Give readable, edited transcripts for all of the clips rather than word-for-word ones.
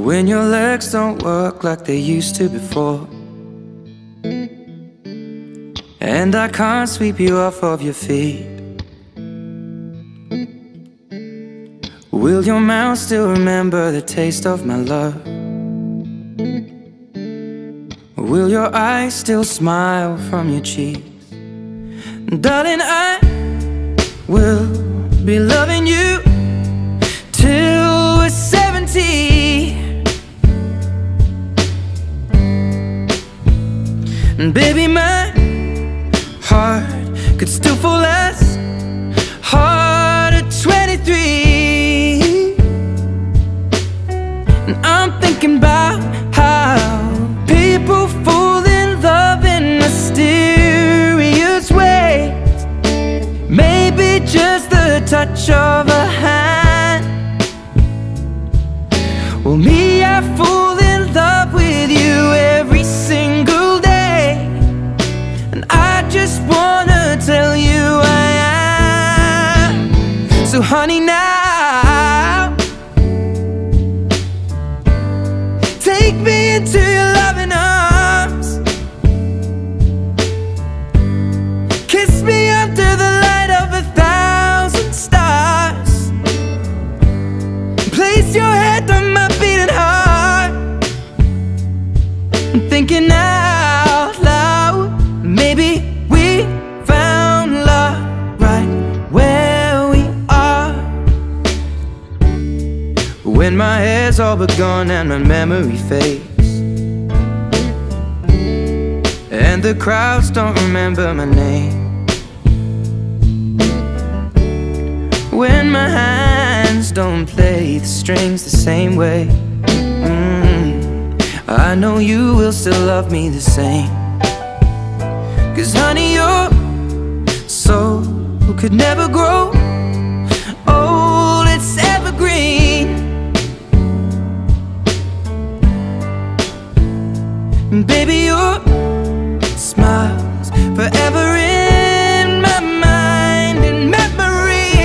when your legs don't work like they used to before, and I can't sweep you off of your feet. Will your mouth still remember the taste of my love? Will your eyes still smile from your cheeks? Darling, I will be loving you till we're 70. And baby, my heart could still fall as hard at 23. And I'm thinking about how people fall in love in mysterious ways. Maybe just the touch of a hand. Well, me, I fall in love with you every single day, and I just wanna tell you I am. So honey, now take me into your loving arms. Kiss me under the light of 1,000 stars. Place your head on my beating heart. I'm thinking out loud, maybe we found love right where we are. When my hair's all but gone and my memory fades, and the crowds don't remember my name, when my hands don't play the strings the same way, I know you will still love me the same. 'Cause honey, your soul could never grow old, it's evergreen. And baby, your smile's forever in my mind and memory.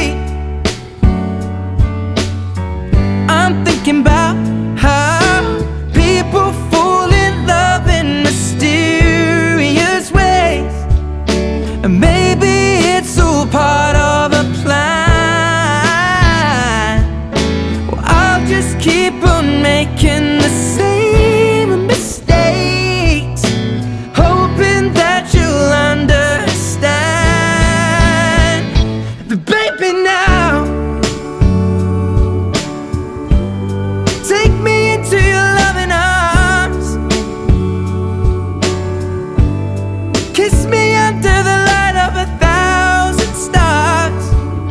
I'm thinking about how people fall in love in mysterious ways, and maybe it's all part of a plan. Well, I'll just keep on making the same mistakes, hoping that you'll understand. But baby, now take me into your loving arms. Kiss me under the light of 1,000 stars.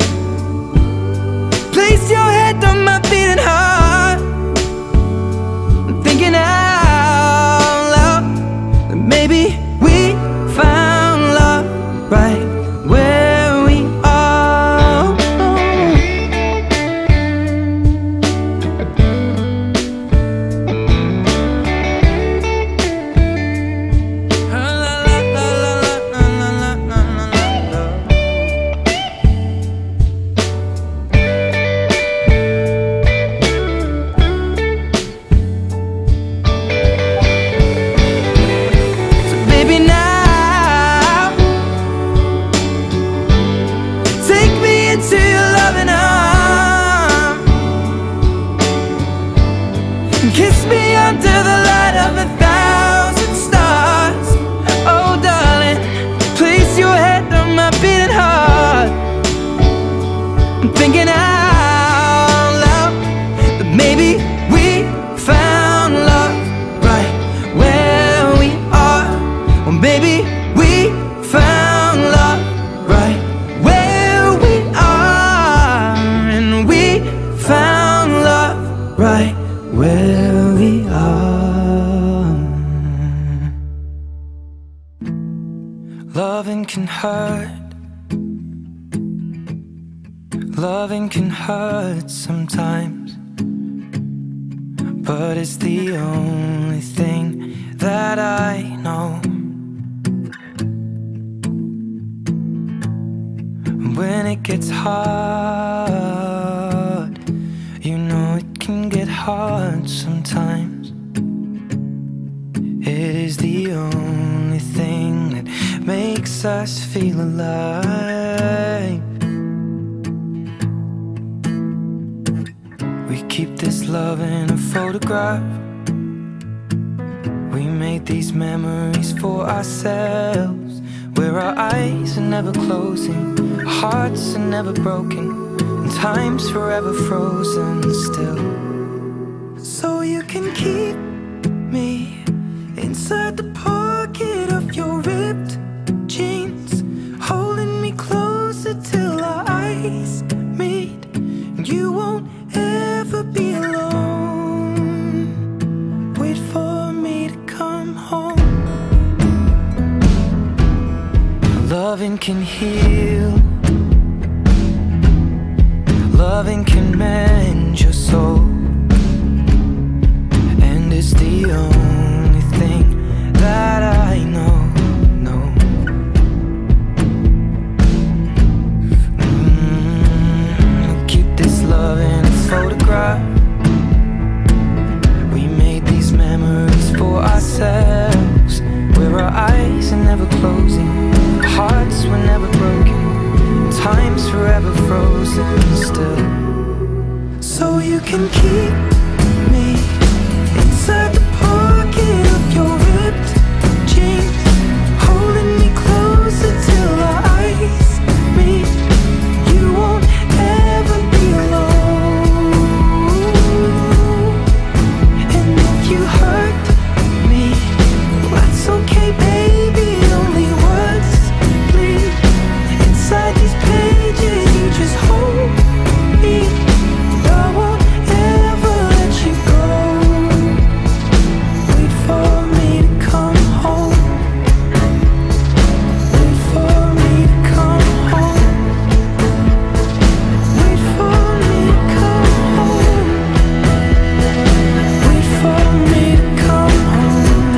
Place your head on my beating heart. I'm thinking out loud that maybe we found love right where we are. So baby, now take me into your loving arms. Kiss me under the light of 1,000 stars. Oh darling, place your head on my beating heart. I'm thinking out loud that maybe we found love right where we are. Well, maybe we found love right where we are, and we found love right where we are. Loving can hurt. Loving can hurt sometimes, but it's the only thing that I know. When it gets hard, you know it can can get hard sometimes. It is the only thing that makes us feel alive. We keep this love in a photograph. We made these memories for ourselves, where our eyes are never closing, our hearts are never broken, and time's forever frozen still. So you can keep me inside the pocket of your ripped jeans, holding me closer till our eyes meet, and you won't ever be alone. Wait for me to come home. Loving can heal, loving can mend your soul, and it's the only thing that I know. Keep this love in a photograph. We made these memories for ourselves, where our eyes are never closing, our hearts were never broken, time's forever frozen still. So you can keep me inside the pocket of your ripped jeans, holding me closer till our eyes meet. You won't ever be alone. And if you hurt me, well, that's okay, baby. Only words bleed inside these pages. You just hold me. I won't ever let you go. Wait for me to come home. Wait for me to come home. Wait for me to come home. Wait for me to come home.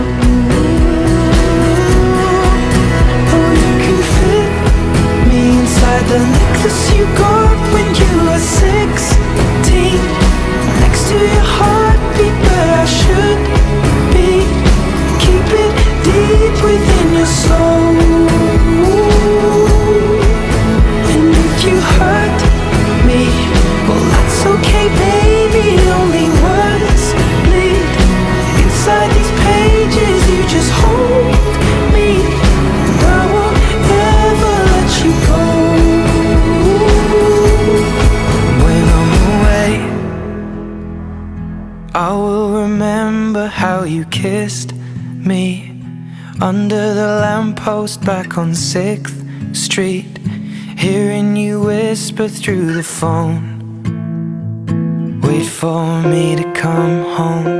Oh, you can fit me inside the necklace you got when you were 16, next to your heartbeat where I should be. Keep it deep within your soul. And if you hurt me, well, that's okay, baby. Only words bleed inside these pages. You just hold me, and I won't ever let you go. When I'm away, I will remember how you kissed me under the lamppost back on 6th Street, hearing you whisper through the phone. Wait for me to come home.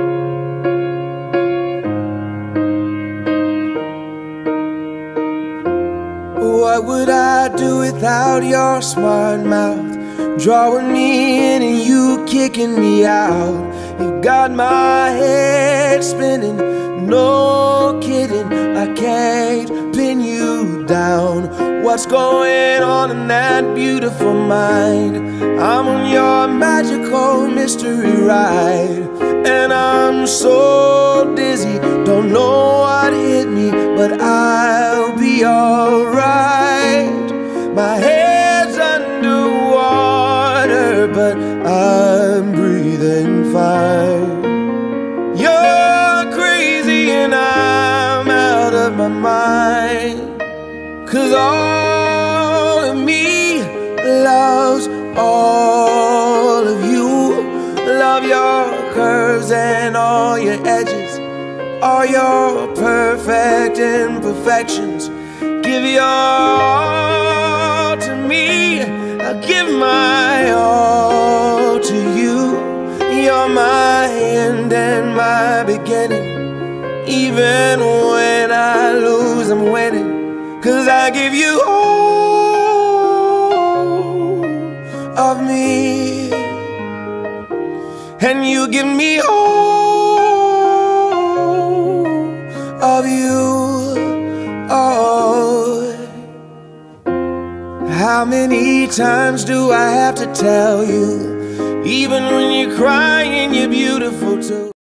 What would I do without your smart mouth, drawing me in and you kicking me out? You got my head spinning, no kidding, I can't pin you down. What's going on in that beautiful mind? I'm on your magical mystery ride, and I'm so dizzy, don't know what hit me, but I'll be alright. My head's underwater, but I'm breathing fine. You're crazy and I'm out of my mind, 'cause all of me loves all of you. Love your curves and all your edges, all your perfect imperfections. Give your all to me, I'll give my all to you. You're my end and my beginning. Even when I lose, I'm winning, 'cause I give you all of me, and you give me all of you. Oh, how many times do I have to tell you? Even when you're crying, you're beautiful too.